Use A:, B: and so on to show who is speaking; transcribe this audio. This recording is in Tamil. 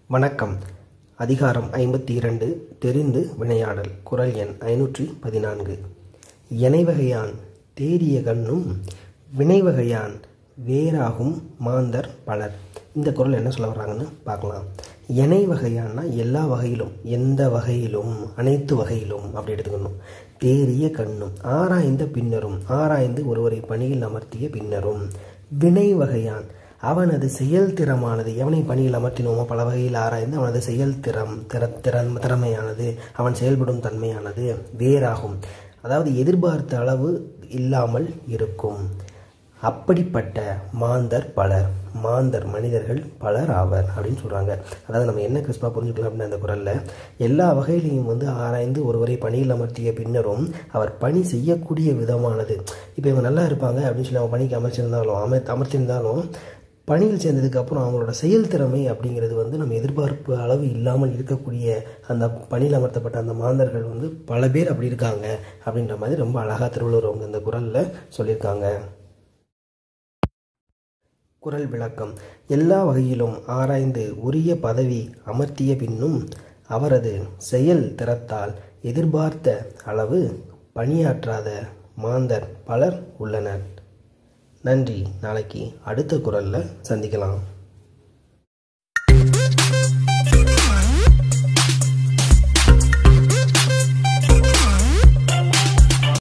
A: வணக்கம். அதிகாரம் 52 தெரிந்து வினையாடல். குறள் எண் 514. எனைவகையான் தேறிய கண்ணும் வினைவகையான் வேறாகும் மாந்தர் பலர். இந்த குறள் என்ன சொல்ல வர்றாங்கன்னு பார்க்கலாம். எனை வகையான்னா எல்லா வகையிலும், எந்த வகையிலும், அனைத்து வகையிலும் அப்படி எடுத்துக்கணும். தேறிய கண்ணும் ஆராய்ந்த பின்னரும், ஆராய்ந்து ஒருவரை பணியில் அமர்த்திய பின்னரும். வினை வகையான் அவனது செயல்திறமானது, எவனை பணியில் அமர்த்தினோமோ பல வகையில் ஆராய்ந்து அவனது திறமையானது, அவன் செயல்படும் தன்மையானது வேறாகும், அதாவது எதிர்பார்த்த அளவு இல்லாமல் இருக்கும். அப்படிப்பட்ட மாந்தர் பலர், மாந்தர் மனிதர்கள் பலர் ஆவர் அப்படின்னு சொல்கிறாங்க. அதாவது நம்ம என்ன கிறிஸ்பாக புரிஞ்சுக்கலாம் அப்படின்னா, அந்த குறளில் எல்லா வகையிலையும் ஆராய்ந்து ஒருவரை பணியில் அமர்த்திய பின்னரும் அவர் பணி செய்யக்கூடிய விதமானது, இப்போ இவங்க நல்லா இருப்பாங்க அப்படின்னு சொல்லி அவங்க பணிக்கு அமர்த்தியிருந்தாலும் பணியில் சேர்ந்ததுக்கப்புறம் அவங்களோட செயல்திறமை அப்படிங்கிறது நம்ம எதிர்பார்ப்பு அளவு இல்லாமல் இருக்கக்கூடிய அந்த பணியில் அமர்த்தப்பட்ட அந்த மாந்தர்கள் பல பேர் அப்படி இருக்காங்க அப்படின்ற மாதிரி ரொம்ப அழகாக திருவள்ளுவர் அவங்க இந்த குறளில் சொல்லியிருக்காங்க. குறள் விளக்கம். எல்லா வகையிலும் ஆராய்ந்து உரிய பதவி அமர்த்திய பின்னும் அவரது செயல் திறத்தால் எதிர்பார்த்த அளவு பணியாற்றாத மாந்தர் பலர் உள்ளனர். நன்றி. நாளைக்கு அடுத்த குறளில் சந்திக்கலாம்.